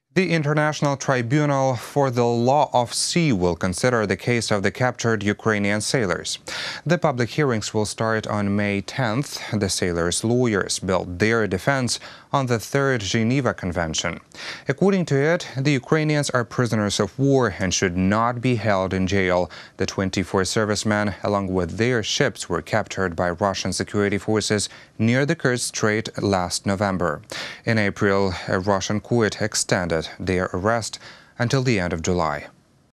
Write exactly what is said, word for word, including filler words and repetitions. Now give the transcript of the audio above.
The International Tribunal for the Law of Sea will consider the case of the captured Ukrainian sailors. The public hearings will start on May tenth. The sailors' lawyers built their defense on the Third Geneva Convention. According to it, the Ukrainians are prisoners of war and should not be held in jail. The twenty-four servicemen, along with their ships, were captured by Russian security forces near the Kerch Strait last November. In April, a Russian court extended their arrest until the end of July.